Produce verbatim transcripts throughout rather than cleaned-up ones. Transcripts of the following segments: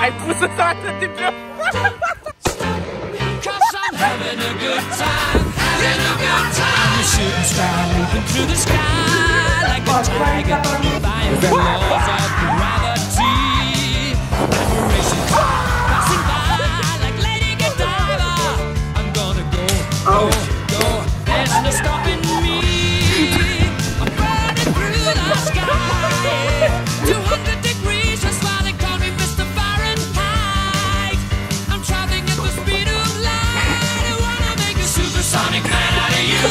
Ai pus-o să atât de greu. Having a good time, having a good time. The shooting star moving through the sky like a tiger, defying the laws of gravity. I'm racing car, passing by like Lady Godiva. I'm gonna go, go, go. There's no stopping me. I'm burning through the sky. two hundred degrees, that's why they call me Mister Fahrenheit. I'm traveling at the speed of light. Supersonic man out of you.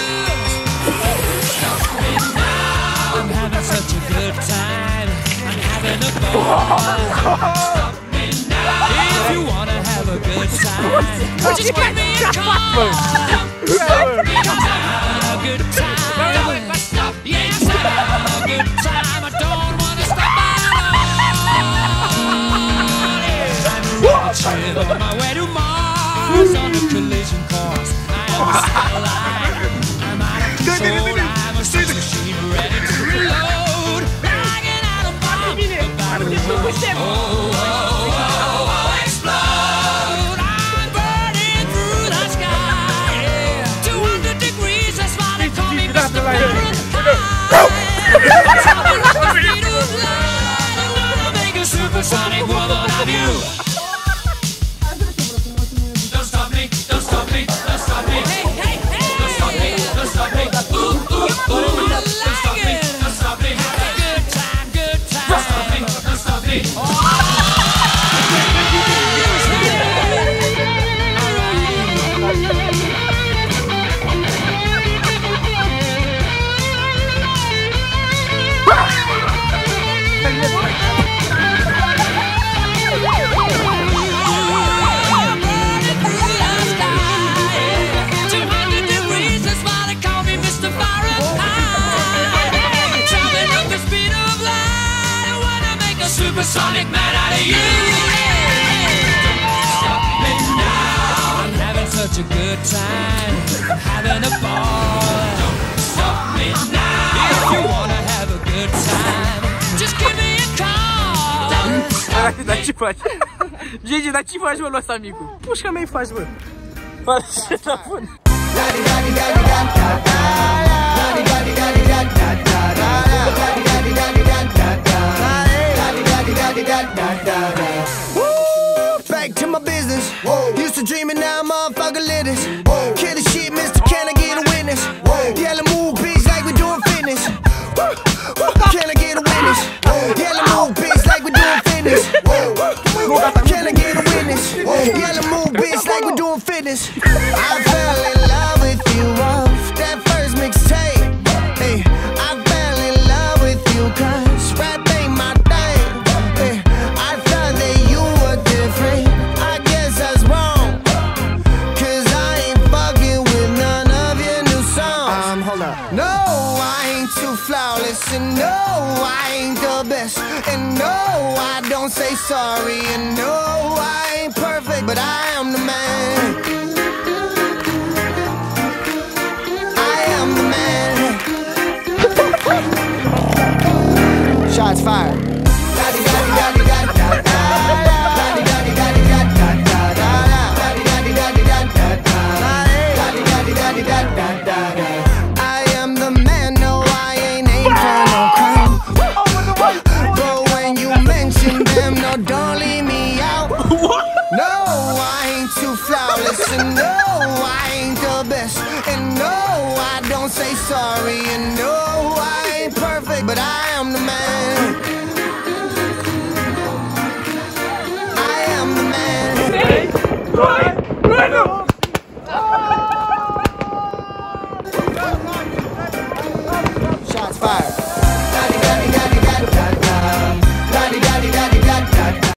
Stop me now. I'm having such a good time. I'm having a ball. Stop me now. If you wanna have a good time, just give me a call. Stop me now. A good time. Stop. Yes, I'm having a good time. I don't wanna stop at all. Yeah, I'm a rocket ship on my way to Mars on a collision course. I'm out of control, I'm a sex machine ready to reload. Like an atom bomb, about to oh, oh, oh, oh, explode. I'm burning through the sky, yeah. two hundred degrees, that's why they call me Mister Fahrenheit. I'm traveling at the speed of light. I wanna make a supersonic woman of you. Supersonic man out of you. Stop me now. I'm having such a good time. I'm having a ball. Don't stop me now. If you wanna have a good time, just give me a call. Don't stop me. Dar ce faci? Gigi, dar ce faci, mă, los amicu? Pușca mea-i faci, bă. Faci ce la bun. Back to my business. Whoa. Used to dream and now I'm motherfucking lit this. Kill the shit, mister, can I get a witness? Yellow move, bitch, like we doing fitness. Can I get a witness? Yellow move, bitch, like we doing fitness. Can I get a witness? Yellow move, bitch, like we doing fitness. I fell in love with you off that first mixtape. Hey, I fell in love with you 'cause rap ain't my thing. Hey, I thought that you were different. I guess that's wrong, 'cause I ain't fucking with none of your new songs. Um, hold up. No, I ain't too flawless, and no, I ain't the best, and no, I don't say sorry, and no, I ain't perfect, but I am the man. I am the man. Shots fired. I am the man, no, I ain't aimed for no crime. But when you mention them, no, don't leave me out. No, I ain't too flawless, and no, I ain't the best, and no, I don't say sorry, and no, I ain't perfect, but I am the man. I am the man. Shots fired.